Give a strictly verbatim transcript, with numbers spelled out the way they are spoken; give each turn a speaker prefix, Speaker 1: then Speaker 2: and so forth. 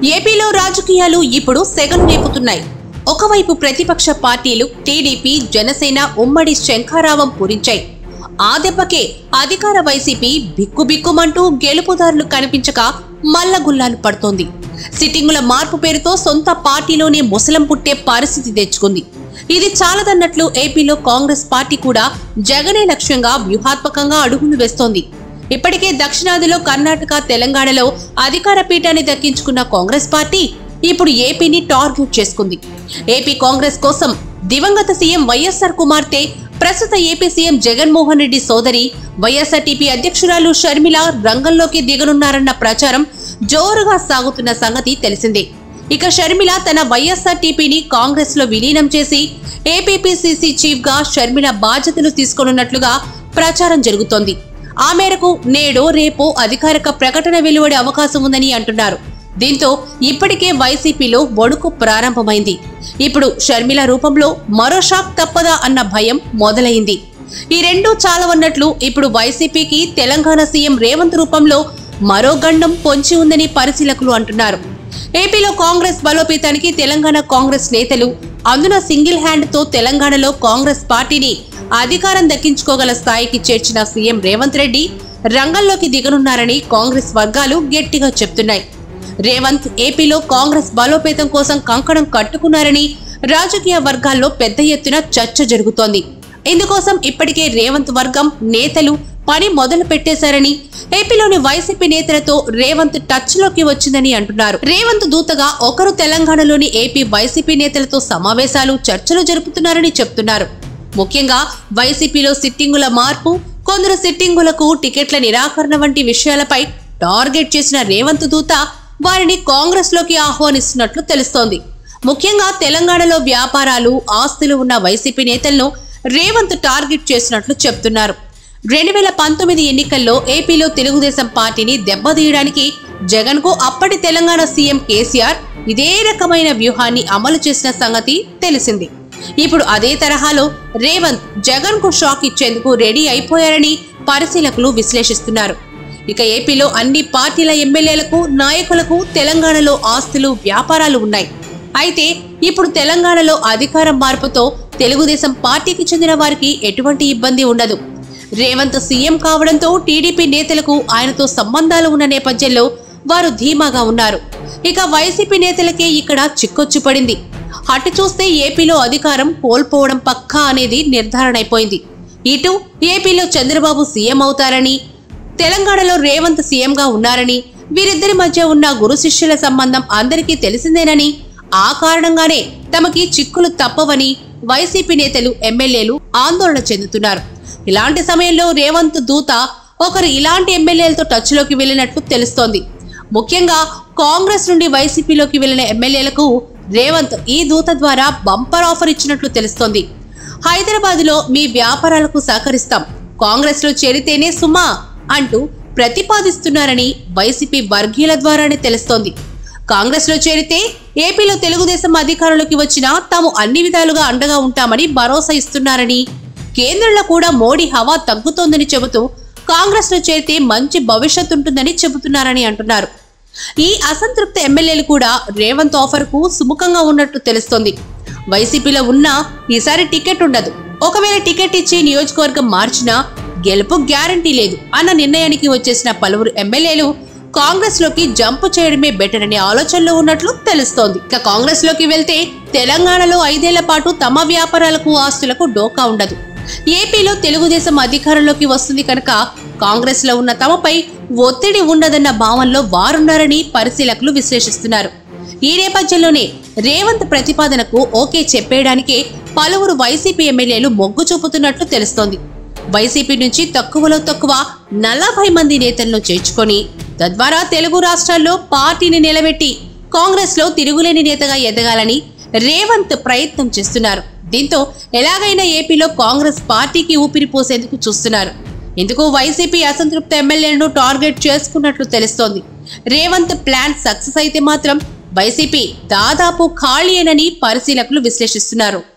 Speaker 1: ఏపీలో రాజకీయాలు ఇప్పుడు సెగలు రేపుతున్నాయి. ఒకవైపు ప్రతిపక్ష పార్టీలు టీడీపీ, జనసేన ఉమ్మడి శంఖారావం పూరించాయి. ఆ దెబ్బకే అధికార వైసీపీ బిక్కుబిక్కుమంటూ గెలుపుదారులు కనిపించక మల్లగుల్లాలు పడుతోంది. సిట్టింగుల మార్పు పేరుతో సొంత పార్టీలోనే ముసలం పుట్టే పరిస్థితి తెచ్చుకుంది. ఇది చాలదన్నట్లు ఏపీలో కాంగ్రెస్ పార్టీ కూడా జగనే లక్ష్యంగా వ్యూహాత్మకంగా అడుగులు వేస్తోంది. ఇప్పటికే దక్షిణాదిలో కర్ణాటక, తెలంగాణలో అధికార పీఠాన్ని దక్కించుకున్న కాంగ్రెస్ పార్టీ ఇప్పుడు ఏపీని టార్గెట్ చేసుకుంది. ఏపీ కాంగ్రెస్ కోసం దివంగత సీఎం వైఎస్ఆర్ కుమార్తె, ప్రస్తుత ఏపీ సీఎం జగన్మోహన్ రెడ్డి సోదరి వైఎస్ఆర్టీపీ అధ్యక్షురాలు షర్మిల రంగంలోకి దిగనున్నారన్న ప్రచారం జోరుగా సాగుతున్న సంగతి తెలిసిందే. ఇక షర్మిల తన వైఎస్ఆర్టీపీని కాంగ్రెస్ లో విలీనం చేసి ఏపీపీసీసీ చీఫ్ గా షర్మిల బాధ్యతలు తీసుకోనున్నట్లుగా ప్రచారం జరుగుతోంది. ఆ మేరకు నేడో రేపో అధికారిక ప్రకటన వెలువడే అవకాశం ఉందని అంటున్నారు. దీంతో ఇప్పటికే వైసీపీలో వణుకు ప్రారంభమైంది. ఇప్పుడు షర్మిల రూపంలో మరో షాక్ తప్పదా అన్న భయం మొదలైంది. ఈ రెండూ చాలవన్నట్లు ఇప్పుడు వైసీపీకి తెలంగాణ సీఎం రేవంత్ రూపంలో మరో గండం పొంచి ఉందని పరిశీలకులు అంటున్నారు. ఏపీలో కాంగ్రెస్ బలోపేతానికి తెలంగాణ కాంగ్రెస్ నేతలు, అందున సింగిల్ హ్యాండ్ తో తెలంగాణలో కాంగ్రెస్ పార్టీని అధికారం దక్కించుకోగల స్థాయికి చేర్చిన సీఎం రేవంత్ రెడ్డి రంగంలోకి దిగనున్నారని కాంగ్రెస్ వర్గాలు గట్టిగా చెప్తున్నాయి. రేవంత్ ఏపీలో కాంగ్రెస్ బలోపేతం కోసం కంకణం కట్టుకున్నారని రాజకీయ వర్గాల్లో పెద్ద ఎత్తున చర్చ జరుగుతోంది. ఇందుకోసం ఇప్పటికే రేవంత్ వర్గం నేతలు పని మొదలు పెట్టేశారని, ఏపీలోని వైసీపీ నేతలతో రేవంత్ టచ్ లోకి వచ్చిందని అంటున్నారు. రేవంత్ దూతగా ఒకరు తెలంగాణలోని ఏపీ వైసీపీ నేతలతో సమావేశాలు, చర్చలు జరుపుతున్నారని చెప్తున్నారు. ముఖ్యంగా వైసీపీలో సిట్టింగుల మార్పు, కొందరు సిట్టింగులకు టికెట్ల నిరాకరణ వంటి విషయాలపై టార్గెట్ చేసిన రేవంత్ దూత వారిని కాంగ్రెస్ లోకి ఆహ్వానిస్తున్నట్లు తెలుస్తోంది. ముఖ్యంగా తెలంగాణలో వ్యాపారాలు, ఆస్తులు ఉన్న వైసీపీ నేతలను రేవంత్ టార్గెట్ చేసినట్లు చెప్తున్నారు. రెండు వేల పంతొమ్మిది ఎన్నికల్లో ఏపీలో తెలుగుదేశం పార్టీని దెబ్బతీయడానికి జగన్ కు అప్పటి తెలంగాణ సీఎం కేసీఆర్ ఇదే రకమైన వ్యూహాన్ని అమలు చేసిన సంగతి తెలిసింది. ఇప్పుడు అదే తరహాలో రేవంత్ జగన్ కు షాక్ ఇచ్చేందుకు రెడీ అయిపోయారని పరిశీలకులు విశ్లేషిస్తున్నారు. ఇక ఏపీలో అన్ని పార్టీల ఎమ్మెల్యేలకు, నాయకులకు తెలంగాణలో ఆస్తులు, వ్యాపారాలు ఉన్నాయి. అయితే ఇప్పుడు తెలంగాణలో అధికారం మార్పుతో తెలుగుదేశం పార్టీకి చెందిన వారికి ఎటువంటి ఇబ్బంది ఉండదు. రేవంత్ సీఎం కావడంతో టీడీపీ నేతలకు ఆయనతో సంబంధాలు ఉన్న నేపథ్యంలో వారు ధీమాగా ఉన్నారు. ఇక వైసీపీ నేతలకే ఇక్కడ చిక్కొచ్చు పడింది. అటు చూస్తే ఏపీలో అధికారం కోల్పోవడం పక్కా అనేది నిర్ధారణ అయిపోయింది. ఇటు ఏపీలో చంద్రబాబు సీఎం అవుతారని, తెలంగాణలో రేవంత్ సీఎంగా ఉన్నారని, వీరిద్దరి మధ్య ఉన్న గురు శిష్యుల సంబంధం అందరికీ తెలిసిందేనని, ఆ కారణంగానే తమకి చిక్కులు తప్పవని వైసీపీ నేతలు, ఎమ్మెల్యేలు ఆందోళన చెందుతున్నారు. ఇలాంటి సమయంలో రేవంత్ దూత ఒకరు ఇలాంటి ఎమ్మెల్యేలతో టచ్ లోకి వెళ్ళినట్లు తెలుస్తోంది. ముఖ్యంగా కాంగ్రెస్ నుండి వైసీపీలోకి వెళ్లిన ఎమ్మెల్యేలకు రేవంత్ ఈ దూత ద్వారా బంపర్ ఆఫర్ ఇచ్చినట్లు తెలుస్తోంది. హైదరాబాద్ లో మీ వ్యాపారాలకు సహకరిస్తాం, కాంగ్రెస్ లో చేరితేనే సుమా అంటూ ప్రతిపాదిస్తున్నారని వైసీపీ వర్గీయుల ద్వారానే తెలుస్తోంది. కాంగ్రెస్ లో చేరితే ఏపీలో తెలుగుదేశం అధికారంలోకి వచ్చినా తాము అన్ని విధాలుగా అండగా ఉంటామని భరోసా ఇస్తున్నారని, కేంద్రంలో కూడా మోడీ హవా తగ్గుతోందని చెబుతూ కాంగ్రెస్ లో చేరితే మంచి భవిష్యత్తు ఉంటుందని చెబుతున్నారని అంటున్నారు. ఈ అసంతృప్త ఎమ్మెల్యేలు కూడా రేవంత్ ఆఫర్ కు సుముఖంగా ఉన్నట్టు తెలుస్తోంది. వైసీపీలో ఉన్నా ఈసారి టికెట్ ఉండదు, ఒకవేళ టికెట్ ఇచ్చి నియోజకవర్గం మార్చినా గెలుపు గ్యారంటీ లేదు అన్న నిర్ణయానికి వచ్చేసిన పలువురు ఎమ్మెల్యేలు కాంగ్రెస్ లోకి జంప్ చేయడమే బెటర్ అనే ఆలోచనలో ఉన్నట్లు తెలుస్తోంది. ఇక కాంగ్రెస్ లోకి వెళ్తే తెలంగాణలో ఐదేళ్ల పాటు తమ వ్యాపారాలకు, ఆస్తులకు డోకా ఉండదు. ఏపీలో తెలుగుదేశం అధికారంలోకి వస్తుంది కనుక కాంగ్రెస్ లో ఉన్న తమపై ఒత్తిడి ఉండదన్న భావనలో వారున్నారని పరిశీలకులు విశ్లేషిస్తున్నారు. ఈ నేపథ్యంలోనే రేవంత్ ప్రతిపాదనకు ఓకే చెప్పేయడానికే పలువురు వైసీపీ ఎమ్మెల్యేలు మొగ్గు చూపుతున్నట్లు తెలుస్తోంది. వైసీపీ నుంచి తక్కువలో తక్కువ నలభై మంది నేతలను చేర్చుకొని తద్వారా తెలుగు రాష్ట్రాల్లో పార్టీని నిలబెట్టి కాంగ్రెస్ లో తిరుగులేని నేతగా ఎదగాలని రేవంత్ ప్రయత్నం చేస్తున్నారు. దీంతో ఎలాగైనా ఏపీలో కాంగ్రెస్ పార్టీకి ఊపిరి పోసేందుకు చూస్తున్నారు. ఇందుకు వైసీపీ అసంతృప్త ఎమ్మెల్యేలను టార్గెట్ చేసుకున్నట్లు తెలుస్తోంది. రేవంత్ ప్లాన్ సక్సెస్ అయితే మాత్రం వైసీపీ దాదాపు ఖాళీయేనని పరిశీలకులు విశ్లేషిస్తున్నారు.